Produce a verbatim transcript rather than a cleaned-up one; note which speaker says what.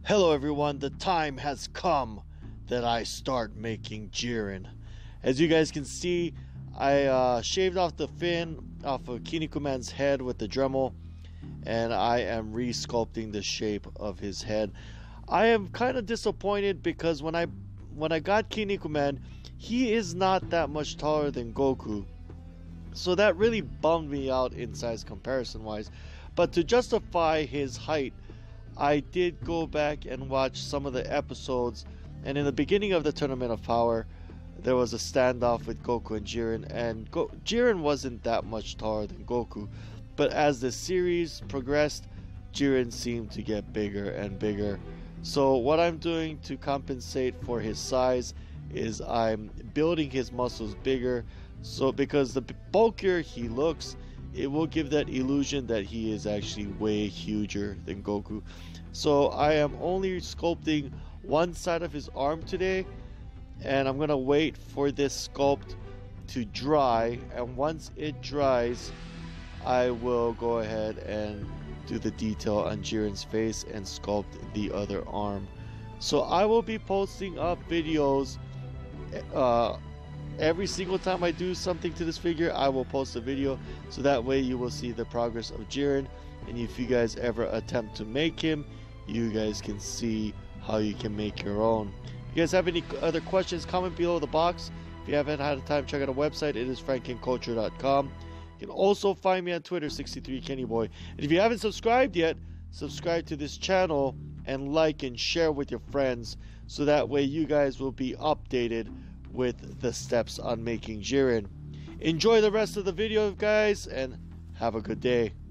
Speaker 1: Hello everyone, the time has come that I start making Jiren. As you guys can see, I uh, shaved off the fin off of Kinnikuman's head with the Dremel, and I am re-sculpting the shape of his head. I am kind of disappointed because when I when I got Kinnikuman, he is not that much taller than Goku. So that really bummed me out in size comparison wise. But to justify his height, I did go back and watch some of the episodes, and in the beginning of the Tournament of Power, there was a standoff with Goku and Jiren, and Go Jiren wasn't that much taller than Goku, but as the series progressed, Jiren seemed to get bigger and bigger. So what I'm doing to compensate for his size is I'm building his muscles bigger, so because the bulkier he looks, it will give that illusion that he is actually way huger than Goku. So I am only sculpting one side of his arm today, and I'm gonna wait for this sculpt to dry, and once it dries, I will go ahead and do the detail on Jiren's face and sculpt the other arm. So I will be posting up videos uh, every single time I do something to this figure. I will post a video, so that way you will see the progress of Jiren, and if you guys ever attempt to make him, you guys can see how you can make your own. If you guys have any other questions, comment below the box. If you haven't had a time, check out our website. It is franken culture dot com. You can also find me on Twitter, sixty-three Kenny Boy. And if you haven't subscribed yet, subscribe to this channel and like and share with your friends, so that way you guys will be updated with the steps on making Jiren. Enjoy the rest of the video, guys, and have a good day.